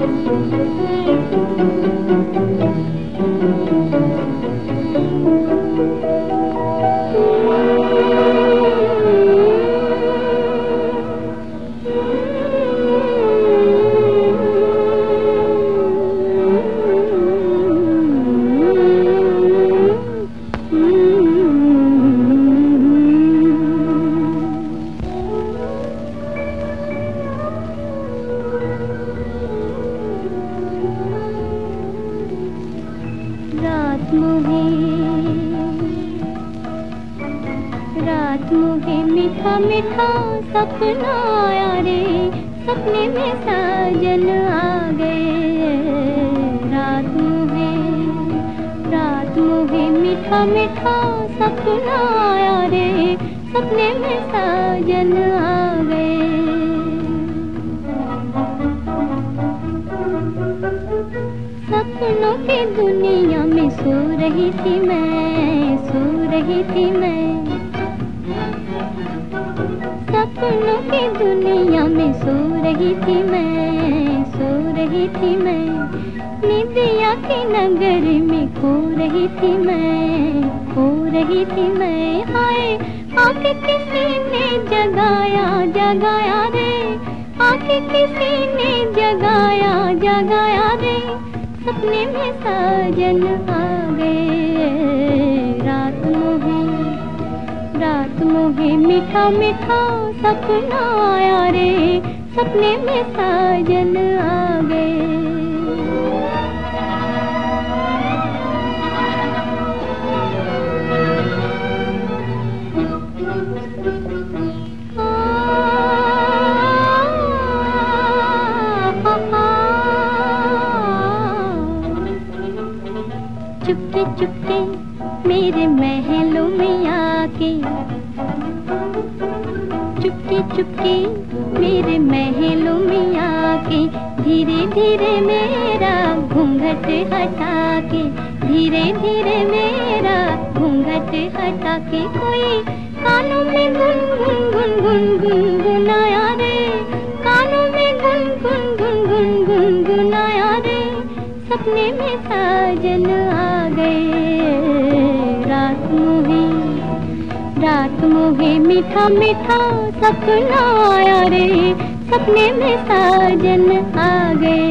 रात मुहे मीठा मीठा सपना आया रे, सपने में साजन आ गए। रात मुहे मीठा मीठा सपना आया रे, सपने में साजन आ गए। सपनों की दुनिया में सो रही थी मैं, सो रही थी मैं। सपनों की दुनिया में सो रही थी मैं, सो रही थी मैं। निदिया की नगर में खो रही थी मैं, खो रही थी मैं। हाय आके किसी ने जगाया जगाया रे, आके किसी ने जगाया जगाया रे। सपने में साजन आ गए। रात मुहे मीठा मीठा सपना आया रे, सपने में साजन आ गए। चुपके चुपके मेरे महलों में आके, चुपके चुपके मेरे महलों में आके। धीरे धीरे मेरा घूंघट हटा के, धीरे धीरे मेरा घूंघट हटा के। कोई कानों में गुन गुन गुन गुन गुनगुनाया रे, कानों में गुन गुन गुन गुन गुनगुनाया रे। सपने में साजन आ गए। रात मुहे मीठा मीठा सपना आया रे, सपने में साजन आ गए।